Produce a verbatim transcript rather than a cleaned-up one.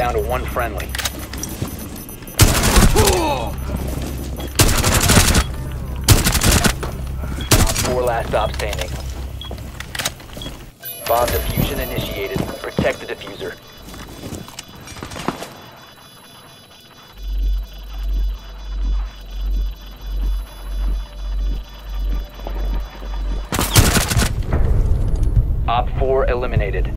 down to one friendly. Four last stop standing. Bomb diffusion initiated. Protect the diffuser. Op four eliminated.